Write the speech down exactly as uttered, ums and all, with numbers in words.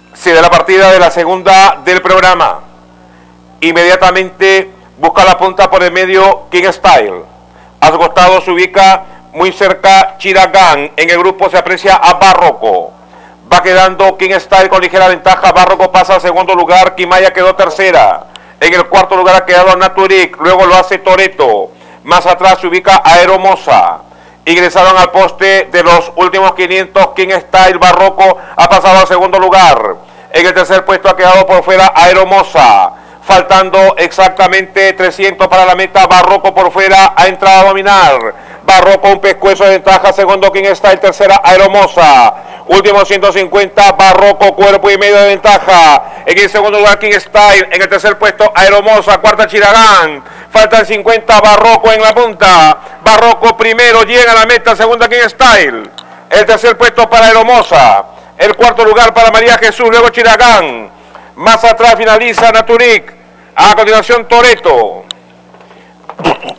Se da la partida de la segunda del programa. Inmediatamente busca la punta por el medio King Style. A su costado se ubica muy cerca Chiragán. En el grupo se aprecia a Barroco. Va quedando King Style con ligera ventaja. Barroco pasa al segundo lugar. Quimaya quedó tercera. En el cuarto lugar ha quedado Naturic. Luego lo hace Toretto. Más atrás se ubica Aeromosa. Ingresaron al poste de los últimos quinientos. King Style. Barroco ha pasado al segundo lugar. En el tercer puesto ha quedado por fuera Aeromosa. Faltando exactamente trescientos para la meta. Barroco por fuera ha entrado a dominar. Barroco un pescuezo de ventaja. Segundo King Style. Tercera Aeromosa. Último ciento cincuenta. Barroco cuerpo y medio de ventaja. En el segundo lugar King Style. En el tercer puesto Aeromosa. Cuarta Chiragán. Faltan cincuenta. Barroco en la punta. Barroco primero. Llega a la meta. Segunda King Style. El tercer puesto para Aeromosa. El cuarto lugar para María Jesús. Luego Chiragán. Más atrás finaliza Naturic. A continuación Toretto.